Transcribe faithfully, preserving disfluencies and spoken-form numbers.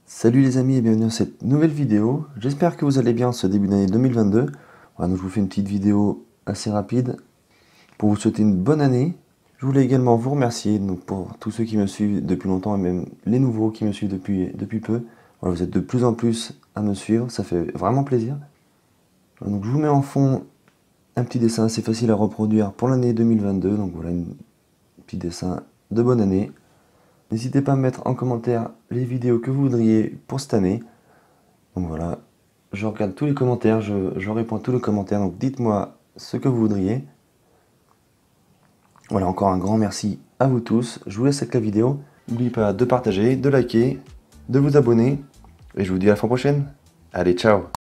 Salut les amis et bienvenue dans cette nouvelle vidéo. J'espère que vous allez bien ce début d'année deux mille vingt-deux. Voilà, donc je vous fais une petite vidéo assez rapide pour vous souhaiter une bonne année. Je voulais également vous remercier donc, pour tous ceux qui me suivent depuis longtemps et même les nouveaux qui me suivent depuis, depuis peu. Voilà, vous êtes de plus en plus à me suivre, ça fait vraiment plaisir. Voilà, donc je vous mets en fond un petit dessin assez facile à reproduire pour l'année deux mille vingt-deux. Donc voilà, un petit dessin de bonne année. N'hésitez pas à mettre en commentaire les vidéos que vous voudriez pour cette année. Donc voilà, je regarde tous les commentaires, je, je réponds à tous les commentaires, donc dites-moi ce que vous voudriez. Voilà, encore un grand merci à vous tous. Je vous laisse avec la vidéo. N'oubliez pas de partager, de liker, de vous abonner. Et je vous dis à la fois prochaine. Allez, ciao!